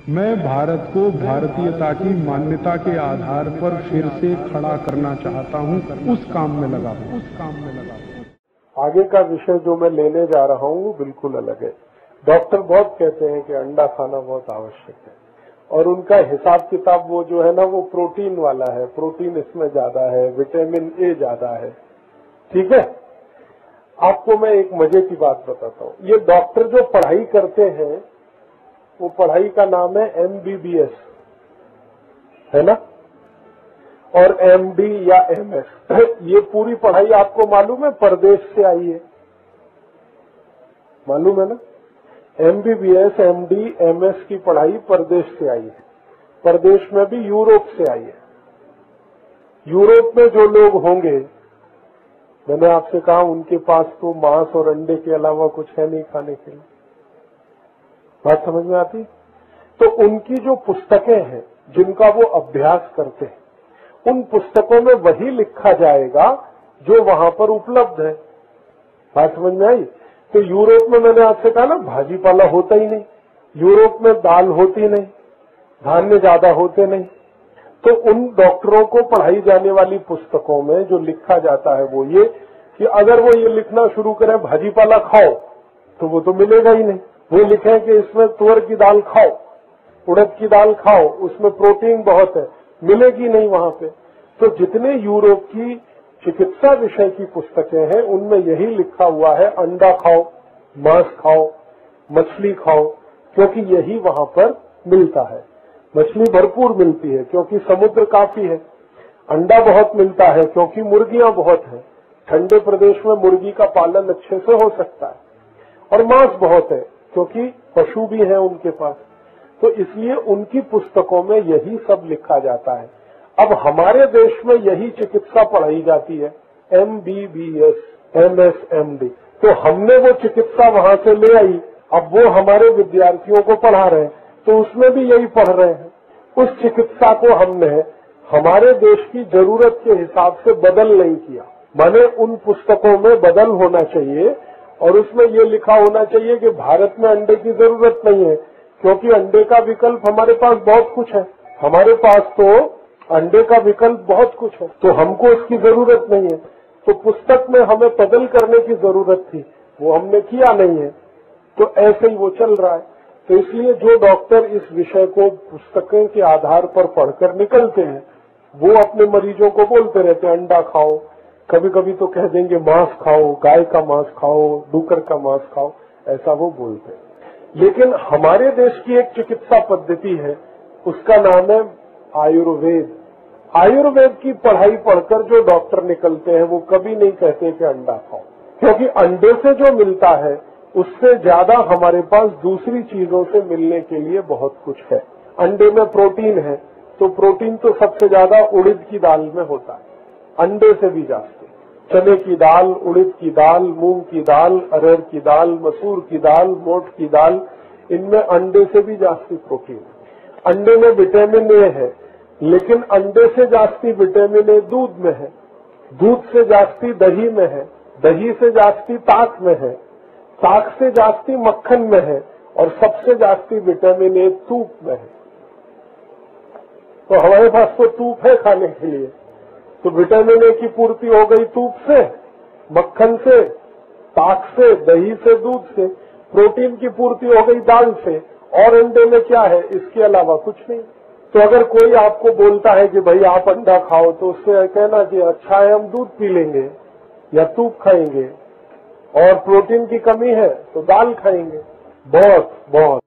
मैं भारत को भारतीयता की मान्यता के आधार पर फिर से खड़ा करना चाहता हूं, उस काम में लगा हूं। आगे का विषय जो मैं लेने जा रहा हूं वो बिल्कुल अलग है। डॉक्टर बहुत कहते हैं कि अंडा खाना बहुत आवश्यक है और उनका हिसाब किताब वो जो है ना वो प्रोटीन वाला है, प्रोटीन इसमें ज्यादा है, विटामिन ए ज्यादा है। ठीक है, आपको मैं एक मजे की बात बताता हूं। ये डॉक्टर जो पढ़ाई करते हैं वो पढ़ाई का नाम है MBBS, है ना, और MD या MS। ये पूरी पढ़ाई आपको मालूम है परदेश से आई है, मालूम है ना। MBBS, MD, MS की पढ़ाई परदेश से आई है, परदेश में भी यूरोप से आई है। यूरोप में जो लोग होंगे, मैंने आपसे कहा उनके पास तो मांस और अंडे के अलावा कुछ है नहीं खाने के लिए। बात समझ में आती? तो उनकी जो पुस्तकें हैं जिनका वो अभ्यास करते हैं, उन पुस्तकों में वही लिखा जाएगा जो वहां पर उपलब्ध है। बात समझ में आई? तो यूरोप में मैंने आपसे कहा ना भाजी पाला होता ही नहीं, यूरोप में दाल होती नहीं, धान्य ज्यादा होते नहीं। तो उन डॉक्टरों को पढ़ाई जाने वाली पुस्तकों में जो लिखा जाता है वो ये कि अगर वो ये लिखना शुरू करें भाजी पाला खाओ तो वो तो मिलेगा ही नहीं। वो लिखे कि इसमें तुअर की दाल खाओ, उड़द की दाल खाओ, उसमें प्रोटीन बहुत है, मिलेगी नहीं वहां पे। तो जितने यूरोप की चिकित्सा विषय की पुस्तकें हैं उनमें यही लिखा हुआ है अंडा खाओ, मांस खाओ, मछली खाओ, क्योंकि यही वहां पर मिलता है। मछली भरपूर मिलती है क्योंकि समुद्र काफी है, अंडा बहुत मिलता है क्योंकि मुर्गियां बहुत हैं, ठंडे प्रदेश में मुर्गी का पालन अच्छे से हो सकता है, और मांस बहुत है क्योंकि पशु भी है उनके पास। तो इसलिए उनकी पुस्तकों में यही सब लिखा जाता है। अब हमारे देश में यही चिकित्सा पढ़ाई जाती है, MBBS, MS, MD। तो हमने वो चिकित्सा वहां से ले आई, अब वो हमारे विद्यार्थियों को पढ़ा रहे हैं, तो उसमें भी यही पढ़ रहे हैं। उस चिकित्सा को हमने हमारे देश की जरूरत के हिसाब से बदल नहीं किया। माने उन पुस्तकों में बदल होना चाहिए और उसमें ये लिखा होना चाहिए कि भारत में अंडे की जरूरत नहीं है क्योंकि अंडे का विकल्प हमारे पास बहुत कुछ है। हमारे पास तो अंडे का विकल्प बहुत कुछ है, तो हमको उसकी जरूरत नहीं है। तो पुस्तक में हमें बदल करने की जरूरत थी, वो हमने किया नहीं है, तो ऐसे ही वो चल रहा है। तो इसलिए जो डॉक्टर इस विषय को पुस्तकों के आधार पर पढ़कर निकलते हैं वो अपने मरीजों को बोलते रहते हैं अंडा खाओ, कभी कभी तो कह देंगे मांस खाओ, गाय का मांस खाओ, डूकर का मांस खाओ, ऐसा वो बोलते हैं। लेकिन हमारे देश की एक चिकित्सा पद्धति है, उसका नाम है आयुर्वेद। आयुर्वेद की पढ़ाई पढ़कर जो डॉक्टर निकलते हैं वो कभी नहीं कहते कि अंडा खाओ, क्योंकि अंडे से जो मिलता है उससे ज्यादा हमारे पास दूसरी चीजों से मिलने के लिए बहुत कुछ है। अंडे में प्रोटीन है, तो प्रोटीन तो सबसे ज्यादा उड़द की दाल में होता है, अंडे से भी जास्ती। चने की दाल, उड़द की दाल, मूंग की दाल, अरहर की दाल, मसूर की दाल, मोठ की दाल, इनमें अंडे से भी जास्ती प्रोटीन है। अंडे में विटामिन ए है, लेकिन अंडे से जास्ती विटामिन ए दूध में है, दूध से जास्ती दही में है, दही से जास्ती ताक में है, ताक से जास्ती मक्खन में है, और सबसे जास्ती विटामिन ए तूप में है। तो हमारे पास तो तूप है खाने के लिए, तो विटामिन ए की पूर्ति हो गई तूप से, मक्खन से, ताक से, दही से, दूध से। प्रोटीन की पूर्ति हो गई दाल से, और अंडे में क्या है इसके अलावा कुछ नहीं। तो अगर कोई आपको बोलता है कि भाई आप अंडा खाओ, तो उससे कहना कि अच्छा है हम दूध पी लेंगे या तूप खाएंगे, और प्रोटीन की कमी है तो दाल खाएंगे। बहुत बहुत